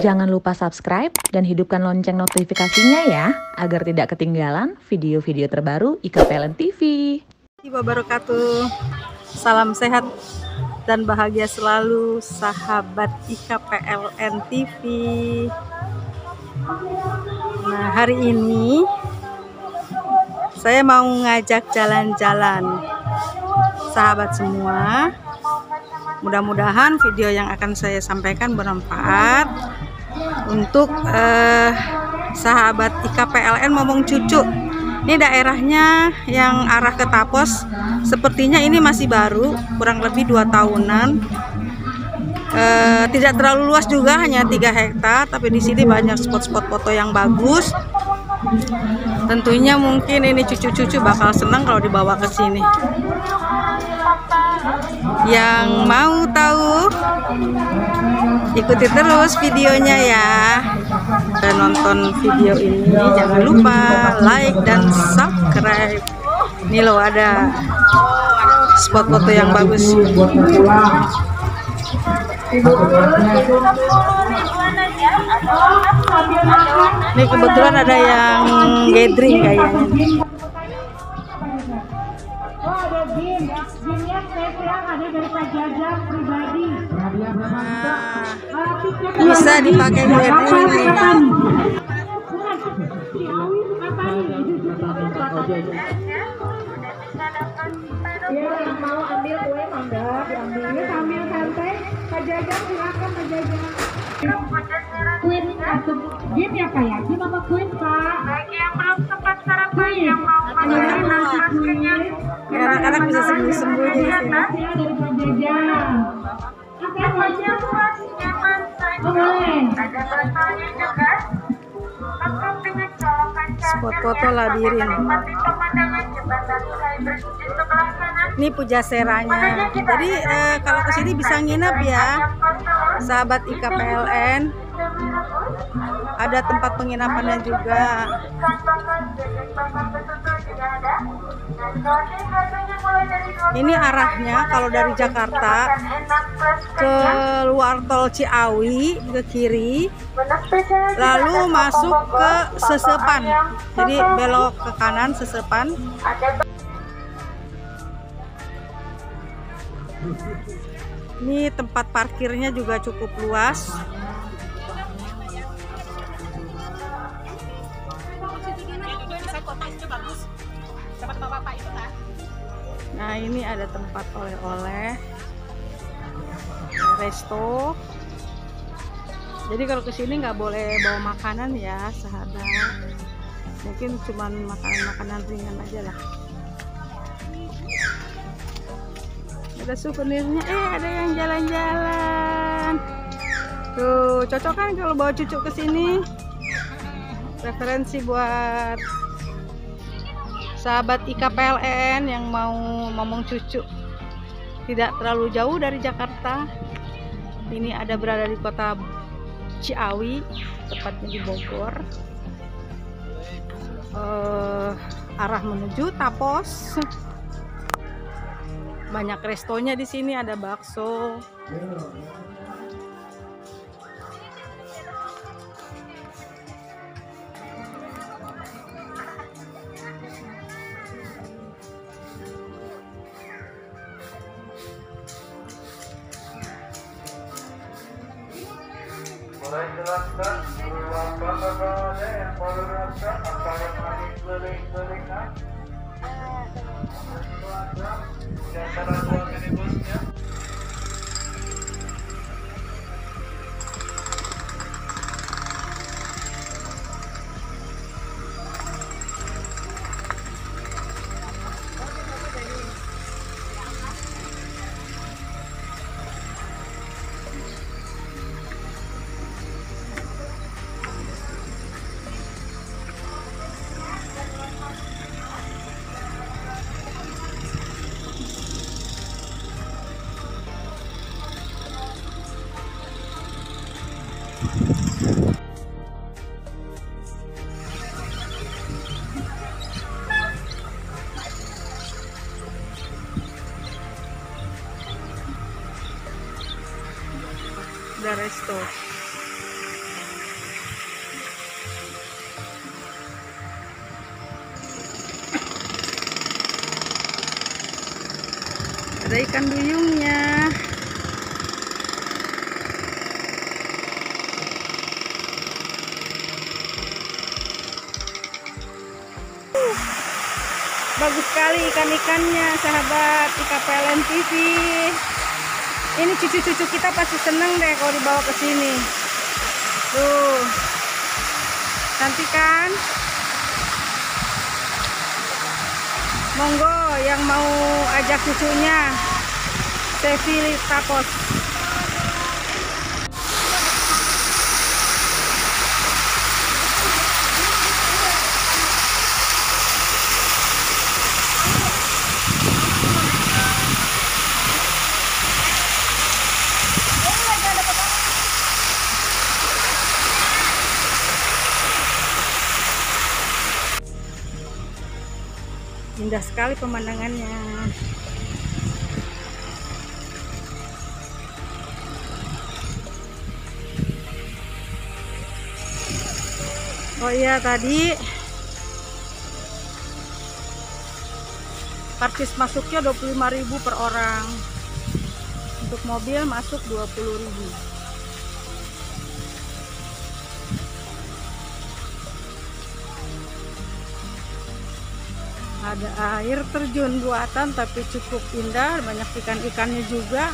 Jangan lupa subscribe dan hidupkan lonceng notifikasinya ya, agar tidak ketinggalan video-video terbaru IKPLN TV. Wabarakatuh. Salam sehat dan bahagia selalu sahabat IKPLN TV. Nah, hari ini saya mau ngajak jalan-jalan sahabat semua. Mudah-mudahan video yang akan saya sampaikan bermanfaat untuk sahabat IKPLN Momong Cucu. Ini daerahnya yang arah ke Tapos, sepertinya ini masih baru, kurang lebih 2 tahunan. Tidak terlalu luas juga, hanya 3 hektar, tapi di sini banyak spot-spot foto yang bagus. Tentunya mungkin ini cucu-cucu bakal senang kalau dibawa ke sini. Yang mau tahu, ikuti terus videonya ya. Dan nonton video ini jangan lupa like dan subscribe. Ini loh, ada spot foto yang bagus. Ini kebetulan ada yang gathering kayaknya. Bisa dipakai gathering nih. Yang mau ambil kue mangga diambil sambil santai. Pak Jajang silakan Pak Jajang. Queen atau game ya Pak ya? Game apa Queen Pak? Bagi yang belum sempat sarapan, yang mau makan maskernya, Anak-anak bisa sembunyi-sembunyi di sini. Ya dari Pak Jajang. Apa aja puas, nyaman saja. Ada botolnya juga. Lengkap dengan colokan Spot foto labirin. menikmati pemandangan jembatan Skybridge di sebelah kanan. Ini Pujaseranya. Jadi kalau kesini bisa nginep ya, sahabat IKPLN. Ada tempat penginapannya juga. Ini arahnya kalau dari Jakarta ke luar tol Ciawi ke kiri, lalu masuk ke Sesepan. Jadi belok ke kanan Sesepan. Ini tempat parkirnya juga cukup luas. Nah, ini ada tempat oleh-oleh, resto. Jadi kalau kesini nggak boleh bawa makanan ya, sahabat. Mungkin cuman makanan-makanan ringan aja lah. Ada souvenirnya, ada yang jalan-jalan. Tuh, cocok kan kalau bawa cucu ke sini. Referensi buat sahabat IKPLN yang mau momong cucu. Tidak terlalu jauh dari Jakarta. Ini ada berada di kota Ciawi, tepatnya di Bogor. Arah menuju Tapos. Banyak restonya di sini, ada bakso. Mulai jelaskan berulang kata-kata yang menerapkan antara manis keliling-kelingan. Di antara 2 minibusnya. ada resto. Ada ikan duyungnya. Bagus sekali ikan-ikannya, sahabat IKPLN TV. Ini cucu-cucu kita pasti seneng deh kalau dibawa ke sini. Tuh, cantik kan? Monggo yang mau ajak cucunya, Sevi Tapos. Indah sekali pemandangannya. Oh iya, tadi karcis masuknya 25.000 per orang. Untuk mobil masuk 20.000. Ada air terjun buatan tapi cukup indah, banyak ikan-ikannya juga.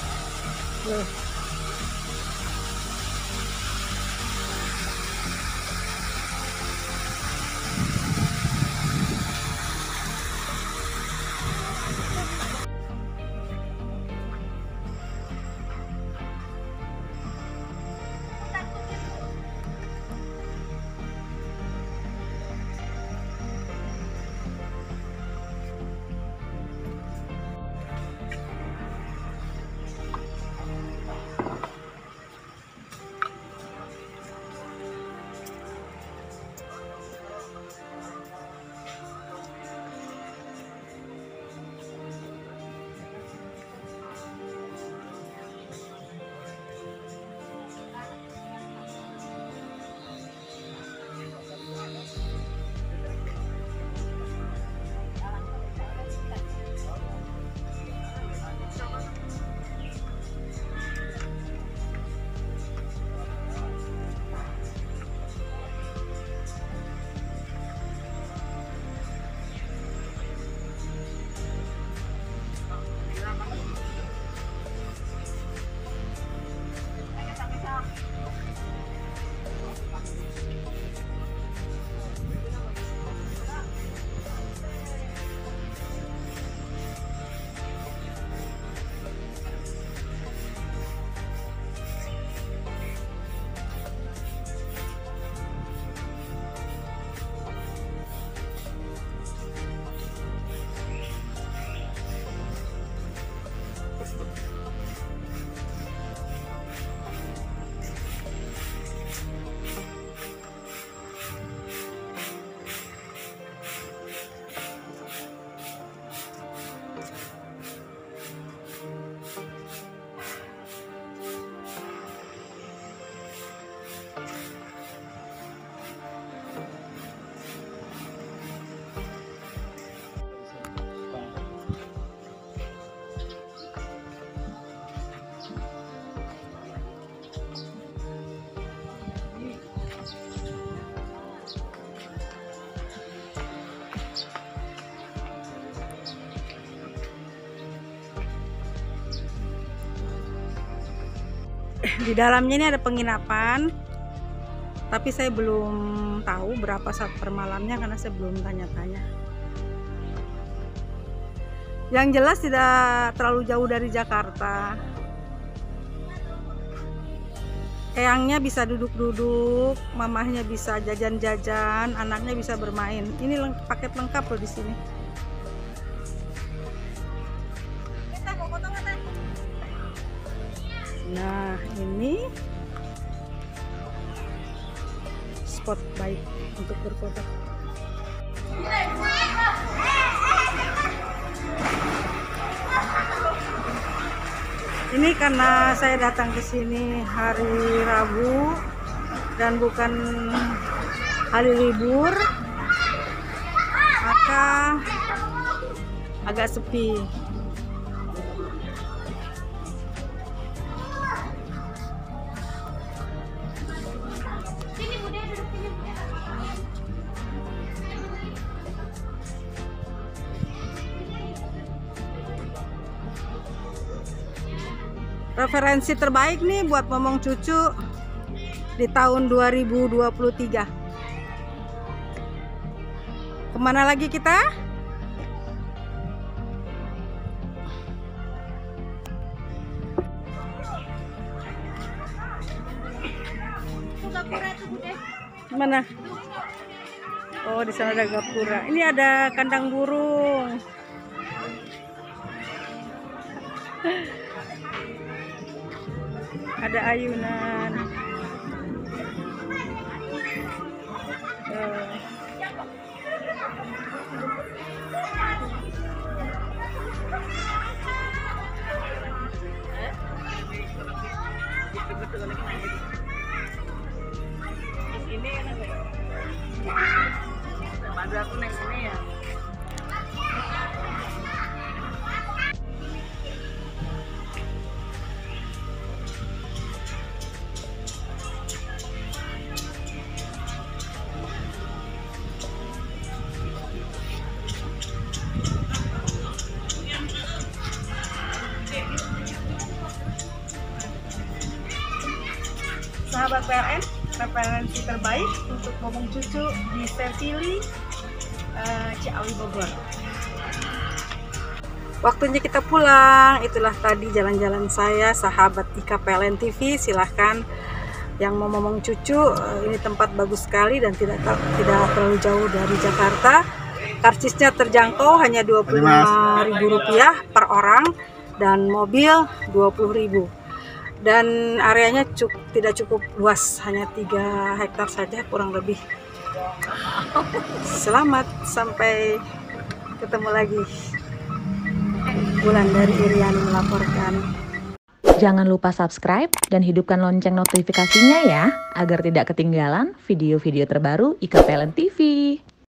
Di dalamnya ini ada penginapan, tapi saya belum tahu berapa saat per malamnya karena saya belum tanya-tanya. Yang jelas tidak terlalu jauh dari Jakarta. Eyangnya bisa duduk-duduk, mamahnya bisa jajan-jajan, anaknya bisa bermain. Ini paket lengkap loh di sini. Nah, ini spot baik untuk berfoto. Ini karena saya datang ke sini hari Rabu dan bukan hari libur, maka agak sepi. referensi terbaik nih buat momong cucu di tahun 2023. Kemana lagi kita? Mana? Oh, di sana ada gapura. Ini ada kandang burung. Ada ayunan. Sahabat PLN, referensi terbaik untuk momong cucu di Serpili, Ciawi, Bogor. Waktunya kita pulang. Itulah tadi jalan-jalan saya, sahabat Ika PLN TV. Silahkan yang mau momong cucu, ini tempat bagus sekali dan tidak terlalu jauh dari Jakarta. Karcisnya terjangkau, hanya Rp25.000 per orang dan mobil Rp20.000. Dan areanya tidak cukup luas, hanya 3 hektar saja kurang lebih. Selamat, sampai ketemu lagi. Bulan dari Irian melaporkan. Jangan lupa subscribe dan hidupkan lonceng notifikasinya ya, agar tidak ketinggalan video-video terbaru Ika PLN TV.